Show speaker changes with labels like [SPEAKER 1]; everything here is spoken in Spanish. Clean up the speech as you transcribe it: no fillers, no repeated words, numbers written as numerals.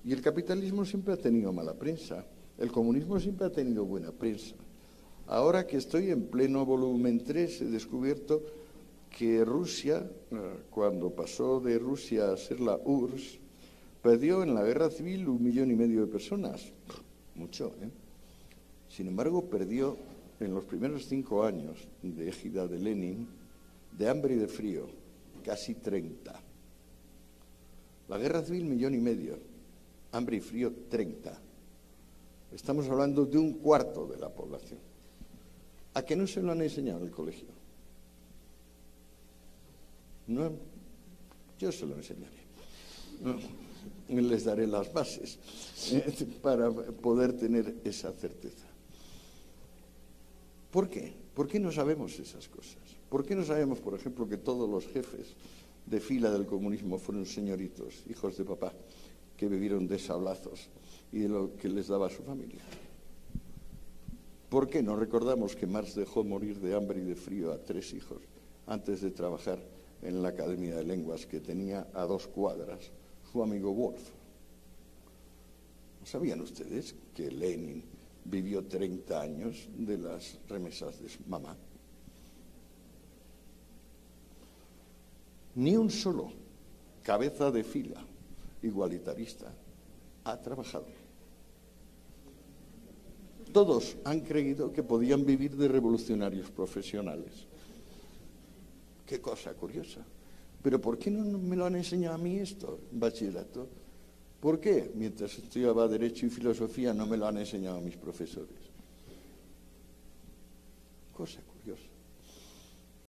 [SPEAKER 1] Y el capitalismo siempre ha tenido mala prensa. El comunismo siempre ha tenido buena prensa. Ahora que estoy en pleno volumen 3, he descubierto que Rusia, cuando pasó de Rusia a ser la URSS, perdió en la guerra civil 1,5 millones de personas. Mucho, ¿eh? Sin embargo, perdió en los primeros 5 años de égida de Lenin, de hambre y de frío, casi 30. La guerra civil, 1,5 millones. Hambre y frío, 30. Estamos hablando de 1/4 de la población. ¿A qué no se lo han enseñado en el colegio? No, yo se lo enseñaré. No, les daré las bases para poder tener esa certeza. ¿Por qué? ¿Por qué no sabemos esas cosas? ¿Por qué no sabemos, por ejemplo, que todos los jefes de fila del comunismo fueron señoritos, hijos de papá, que vivieron de sablazos y de lo que les daba a su familia? ¿Por qué no recordamos que Marx dejó morir de hambre y de frío a 3 hijos antes de trabajar en la Academia de Lenguas que tenía a 2 cuadras su amigo Wolf? ¿Sabían ustedes que Lenin vivió 30 años de las remesas de su mamá? Ni un solo cabeza de fila igualitarista ha trabajado. Todos han creído que podían vivir de revolucionarios profesionales. Qué cosa curiosa. Pero ¿por qué no me lo han enseñado a mí esto en bachillerato? ¿Por qué, mientras estudiaba Derecho y Filosofía, no me lo han enseñado a mis profesores? Cosa curiosa.